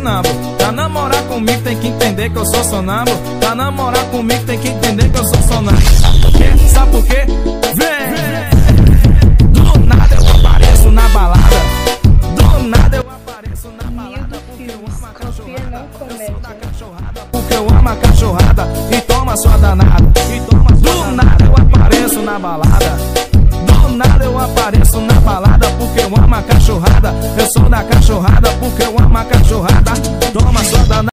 sonâmbulo. Pra namorar comigo tem que entender que eu sou sonâmbulo. Pra namorar comigo tem que entender que eu sou sonâmbulo. Sabe por quê? Vem! Do nada eu apareço na balada. Do nada eu apareço na balada. Porque eu amo a cachorrada. Eu sou da cachorrada. Porque eu amo a cachorrada. E toma sua danada. Do nada eu apareço na balada. Do nada eu apareço na balada. Porque eu amo a cachorrada. Eu sou da cachorrada. Porque eu amo a cachorrada. Toma sua danada.